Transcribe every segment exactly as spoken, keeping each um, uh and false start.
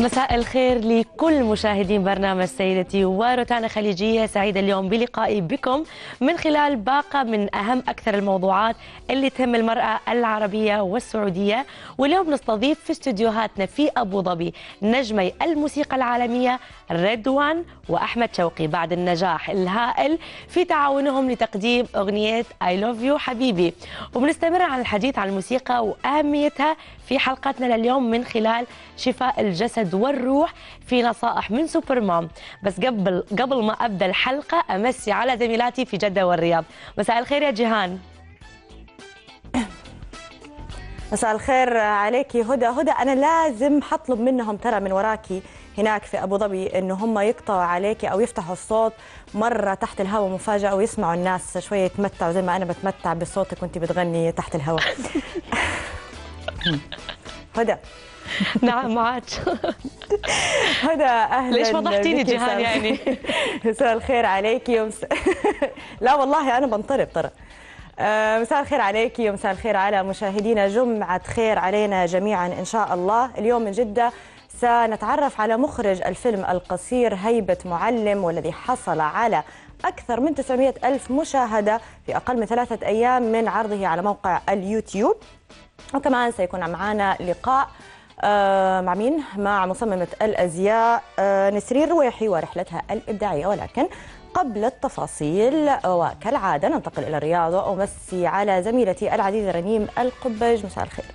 مساء الخير لكل مشاهدين برنامج سيدتي وروتانا خليجية. سعيدة اليوم بلقائي بكم من خلال باقة من أهم أكثر الموضوعات اللي تهم المرأة العربية والسعودية. واليوم نستضيف في استديوهاتنا في أبو ظبي نجمي الموسيقى العالمية رضوان وأحمد شوقي بعد النجاح الهائل في تعاونهم لتقديم أغنية I love you حبيبي. وبنستمر عن الحديث عن الموسيقى وأهميتها في حلقتنا لليوم من خلال شفاء الجسد والروح في نصائح من سوبر مام. بس قبل قبل ما ابدا الحلقه امسي على زميلاتي في جده والرياض. مساء الخير يا جيهان. مساء الخير عليكي هدى. هدى انا لازم حطلب منهم ترى من وراكي هناك في ابو ظبي انه هم يقطعوا عليكي او يفتحوا الصوت مره تحت الهواء مفاجاه ويسمعوا الناس شويه يتمتعوا زي ما انا بتمتع بصوتك وانت بتغني تحت الهواء. هدى. نعم معك. هدى اهلا. ليش فضحتيني جيهان يعني؟ مساء الخير عليكي ومس... لا والله انا بنطرب ترى. آه مساء الخير عليكي ومساء الخير على مشاهدينا. جمعة خير علينا جميعا ان شاء الله. اليوم من جدة سنتعرف على مخرج الفيلم القصير هيبة معلم والذي حصل على أكثر من تسعمئة ألف مشاهدة في أقل من ثلاثة أيام من عرضه على موقع اليوتيوب. وكمان سيكون معنا لقاء آه مع مين؟ مع مصممة الأزياء آه نسرين رويحي ورحلتها الإبداعية. ولكن قبل التفاصيل وكالعادة ننتقل إلى الرياضة وأمسي على زميلتي العزيزة رنيم القبج. مساء الخير.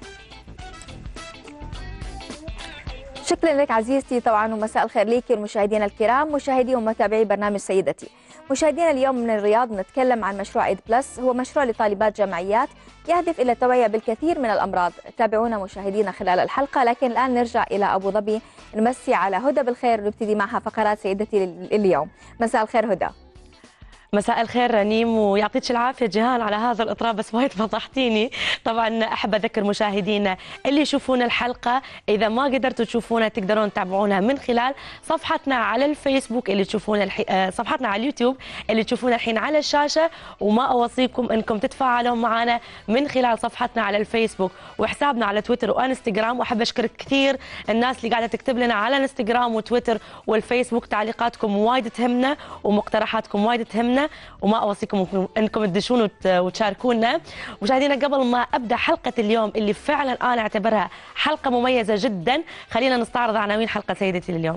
شكرا لك عزيزتي طبعا ومساء الخير ليكي المشاهدين الكرام مشاهدي ومتابعي برنامج سيدتي. مشاهدينا اليوم من الرياض نتكلم عن مشروع ايد بلس. هو مشروع لطالبات جامعيات يهدف الى التوعيه بالكثير من الامراض. تابعونا مشاهدينا خلال الحلقه. لكن الان نرجع الى ابو ظبي نمسي على هدى بالخير ونبتدي معها فقرات سيدتي اليوم. مساء الخير هدى. مساء الخير رنيم ويعطيك العافيه جيهان على هذا الاطراء بس وايد فضحتيني. طبعا احب اذكر مشاهدينا اللي يشوفون الحلقه اذا ما قدرتوا تشوفونها تقدرون تتابعونها من خلال صفحتنا على الفيسبوك اللي تشوفون الحي... صفحتنا على اليوتيوب اللي تشوفونها الحين على الشاشه. وما اوصيكم انكم تتفاعلون معنا من خلال صفحتنا على الفيسبوك وحسابنا على تويتر وانستغرام. واحب اشكر كثير الناس اللي قاعده تكتب لنا على انستغرام وتويتر والفيسبوك. تعليقاتكم وايد تهمنا ومقترحاتكم وايد تهمنا وما اوصيكم انكم تدشون وتشاركونا. مشاهدينا قبل ما ابدا حلقه اليوم اللي فعلا انا اعتبرها حلقه مميزه جدا خلينا نستعرض عناوين حلقه سيدتي لليوم.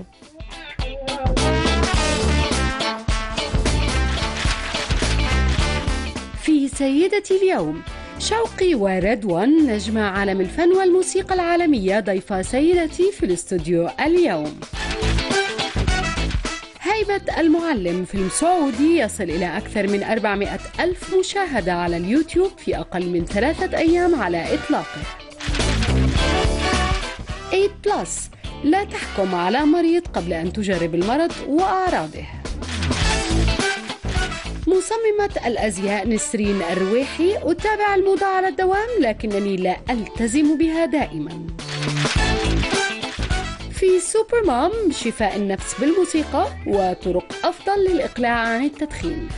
في سيدتي اليوم شوقي ورضوان نجم عالم الفن والموسيقى العالميه ضيفا سيدتي في الاستوديو اليوم. هيبة المعلم فيلم سعودي يصل إلى أكثر من أربعمئة ألف مشاهدة على اليوتيوب في أقل من ثلاثة أيام على إطلاقه. ايد بلس لا تحكم على مريض قبل أن تجرب المرض وأعراضه. مصممة الأزياء نسرين الرويحي أتابع الموضة على الدوام لكنني لا ألتزم بها دائما. في سوبر مام شفاء النفس بالموسيقى وطرق أفضل للإقلاع عن التدخين.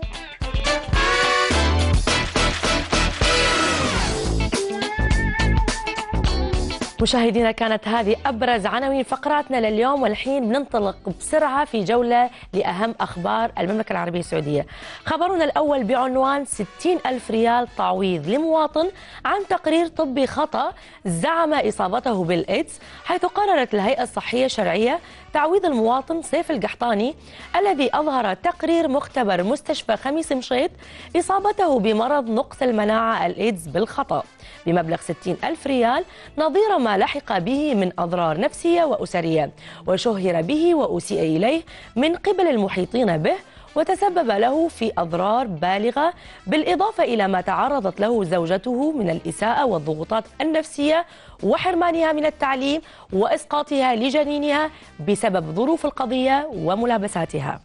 مشاهدينا كانت هذه أبرز عناوين فقراتنا لليوم. والحين بننطلق بسرعة في جولة لأهم أخبار المملكة العربية السعودية. خبرنا الأول بعنوان ستين ألف ريال تعويض لمواطن عن تقرير طبي خطأ زعم إصابته بالإيدز، حيث قررت الهيئة الصحية الشرعية تعويض المواطن سيف القحطاني الذي أظهر تقرير مختبر مستشفى خميس مشيط إصابته بمرض نقص المناعة الإيدز بالخطأ بمبلغ ستين ألف ريال نظير ما لحق به من أضرار نفسية وأسرية، وشهر به وأسيء إليه من قبل المحيطين به وتسبب له في أضرار بالغة، بالإضافة إلى ما تعرضت له زوجته من الإساءة والضغوطات النفسية وحرمانها من التعليم وإسقاطها لجنينها بسبب ظروف القضية وملابساتها.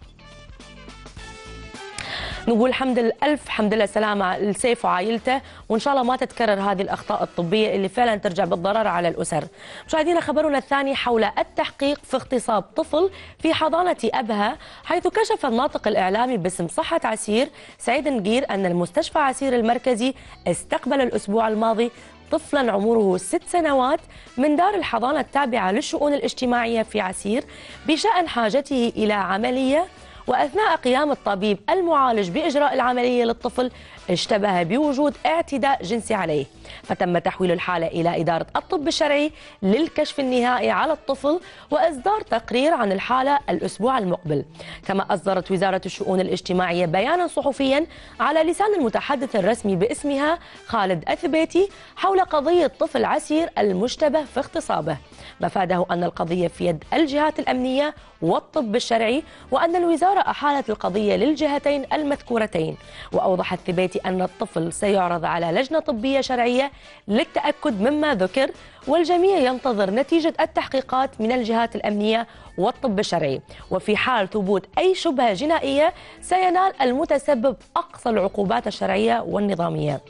نقول الحمد لله ألف حمد لله سلامة لسيف وعائلته، وإن شاء الله ما تتكرر هذه الأخطاء الطبية اللي فعلا ترجع بالضرر على الأسر. مشاهدينا خبرنا الثاني حول التحقيق في اغتصاب طفل في حضانة أبها، حيث كشف الناطق الإعلامي باسم صحة عسير سعيد نقير أن المستشفى عسير المركزي استقبل الأسبوع الماضي طفلا عمره ست سنوات من دار الحضانة التابعة للشؤون الاجتماعية في عسير بشأن حاجته إلى عملية، وأثناء قيام الطبيب المعالج بإجراء العملية للطفل اشتبه بوجود اعتداء جنسي عليه، فتم تحويل الحالة إلى إدارة الطب الشرعي للكشف النهائي على الطفل وإصدار تقرير عن الحالة الأسبوع المقبل. كما أصدرت وزارة الشؤون الاجتماعية بيانا صحفيا على لسان المتحدث الرسمي باسمها خالد أثبيتي حول قضية طفل عسير المشتبه في اغتصابه، مفاده أن القضية في يد الجهات الأمنية والطب الشرعي، وأن الوزارة أحالت القضية للجهتين المذكورتين. وأوضح الثبيتي أن الطفل سيعرض على لجنة طبية شرعية للتأكد مما ذكر، والجميع ينتظر نتيجة التحقيقات من الجهات الأمنية والطب الشرعي، وفي حال ثبوت أي شبهة جنائية سينال المتسبب أقصى العقوبات الشرعية والنظامية.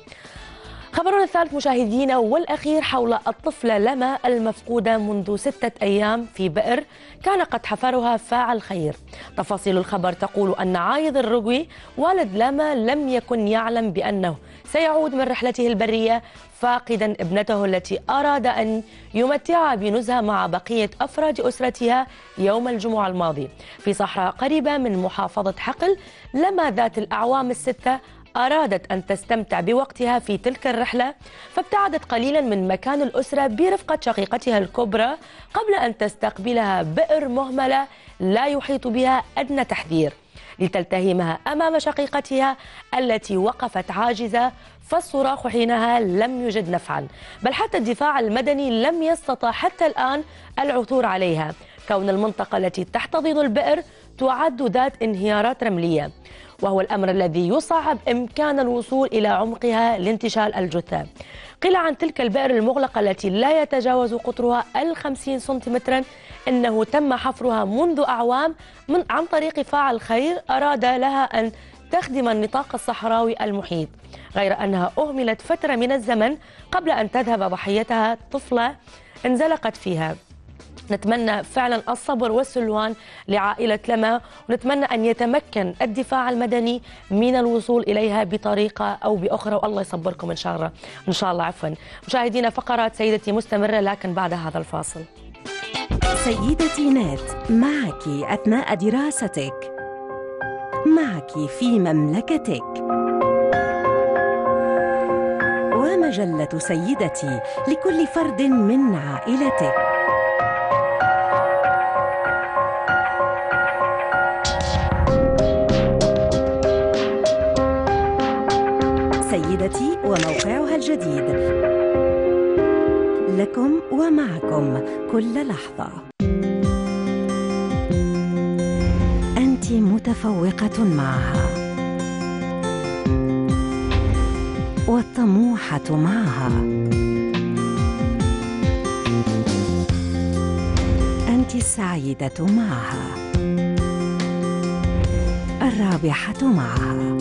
خبرنا الثالث مشاهدينا والأخير حول الطفلة لما المفقودة منذ ستة أيام في بئر كان قد حفرها فاعل خير. تفاصيل الخبر تقول أن عايض الرقوي والد لما لم يكن يعلم بأنه سيعود من رحلته البرية فاقدا ابنته التي أراد أن يمتعها بنزهة مع بقية أفراد أسرتها يوم الجمعة الماضي في صحراء قريبة من محافظة حقل. لما ذات الأعوام الستة أرادت أن تستمتع بوقتها في تلك الرحلة، فابتعدت قليلا من مكان الأسرة برفقة شقيقتها الكبرى قبل أن تستقبلها بئر مهملة لا يحيط بها أدنى تحذير لتلتهمها أمام شقيقتها التي وقفت عاجزة، فالصراخ حينها لم يجد نفعا، بل حتى الدفاع المدني لم يستطع حتى الآن العثور عليها، كون المنطقة التي تحتضن البئر تعد ذات انهيارات رملية، وهو الأمر الذي يصعب إمكان الوصول إلى عمقها لانتشال الجثة. قيل عن تلك البئر المغلقة التي لا يتجاوز قطرها الخمسين سنتيمترا إنه تم حفرها منذ أعوام من عن طريق فاعل خير أراد لها أن تخدم النطاق الصحراوي المحيط، غير أنها أهملت فترة من الزمن قبل أن تذهب ضحيتها طفلة انزلقت فيها. نتمنى فعلا الصبر والسلوان لعائلة لما، ونتمنى أن يتمكن الدفاع المدني من الوصول إليها بطريقة أو بأخرى، والله يصبركم إن شاء الله. إن شاء الله عفوا مشاهدينا، فقرات سيدتي مستمرة لكن بعد هذا الفاصل. سيدتي نت معك أثناء دراستك، معك في مملكتك، ومجلة سيدتي لكل فرد من عائلتك. سيدتي وموقعها الجديد لكم ومعكم كل لحظة. أنت متفوقة معها والطموحة معها، أنت السعيدة معها، الرابحة معها،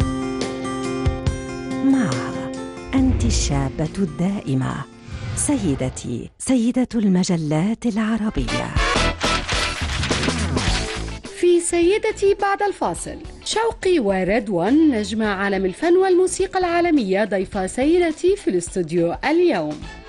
معها أنت الشابة الدائمة. سيدتي، سيدة المجلات العربية. في سيدتي بعد الفاصل، شوقي ورضوان نجم عالم الفن والموسيقى العالمية ضيفا سيدتي في الاستوديو اليوم.